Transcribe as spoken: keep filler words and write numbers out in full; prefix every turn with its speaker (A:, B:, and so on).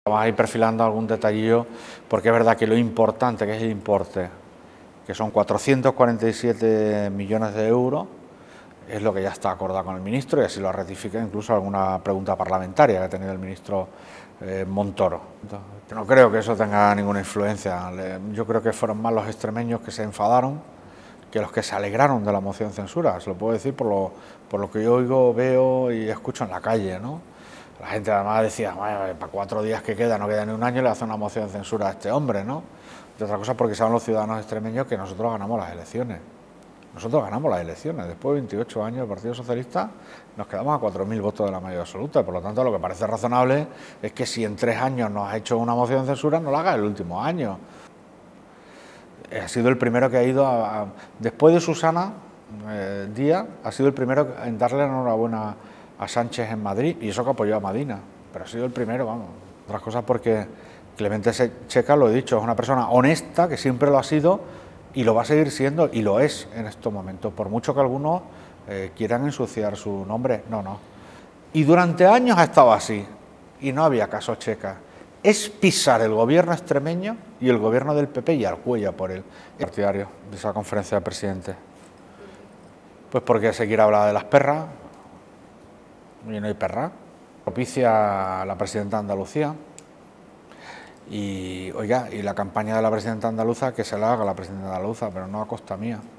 A: Vamos a ir perfilando algún detallillo, porque es verdad que lo importante que es el importe, que son cuatrocientos cuarenta y siete millones de euros, es lo que ya está acordado con el ministro y así lo ratifica incluso alguna pregunta parlamentaria que ha tenido el ministro eh, Montoro. Entonces, no creo que eso tenga ninguna influencia. Yo creo que fueron más los extremeños que se enfadaron que los que se alegraron de la moción de censura. Se lo puedo decir por lo, por lo que yo oigo, veo y escucho en la calle, ¿no? La gente además decía, para cuatro días que queda, no queda ni un año, le hace una moción de censura a este hombre, ¿no? De otra cosa porque saben los ciudadanos extremeños que nosotros ganamos las elecciones. Nosotros ganamos las elecciones. Después de veintiocho años del Partido Socialista nos quedamos a cuatro mil votos de la mayoría absoluta. Por lo tanto, lo que parece razonable es que si en tres años nos ha hecho una moción de censura, no la haga el último año. Ha sido el primero que ha ido a... a después de Susana eh, Díaz, ha sido el primero en darle la enhorabuena a Sánchez en Madrid, y eso que apoyó a Madina, pero ha sido el primero, vamos. Otras cosas porque Clemente Checa, lo he dicho, es una persona honesta, que siempre lo ha sido, y lo va a seguir siendo, y lo es en estos momentos, por mucho que algunos eh, quieran ensuciar su nombre, no, no. Y durante años ha estado así, y no había caso Checa. Es pisar el gobierno extremeño y el gobierno del P P y al cuello por él. Partidario de esa conferencia de presidentes. Pues porque se quiere hablar de las perras, y no hay perra. Propicia a la presidenta de Andalucía. Y, oiga, y la campaña de la presidenta andaluza, que se la haga la presidenta andaluza, pero no a costa mía.